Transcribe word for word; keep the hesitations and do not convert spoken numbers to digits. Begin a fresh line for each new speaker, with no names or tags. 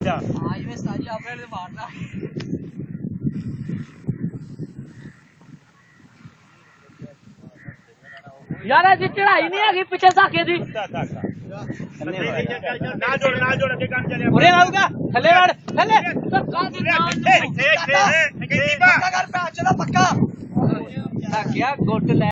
ਜਾ
ਆਜ ਵੇ ਸਾਜੀ ਆਪਣੇ ਤੇ ਮਾਰਦਾ ਯਾਰ ਇਹ ਚੜਾਈ ਨਹੀਂ ਹੈਗੀ ਪਿੱਛੇ ਸਾਕੇ ਦੀ
ਨਾ ਜੋੜ ਨਾ ਜੋੜ ਅੱਗੇ ਕੰਮ ਚੱਲਿਆ
ਉਰੇ ਆਊਗਾ ਥੱਲੇ ਵੜ ਥੱਲੇ ਧੱਕਾ ਦੀ ਨਾਲ
ਇੱਥੇ ਇੱਥੇ ਇੱਥੇ
ਪੱਕਾ ਕਰ ਪੈਚ ਦਾ ਪੱਕਾ ਧੱਕਿਆ ਗੁੱਟ ਲੈ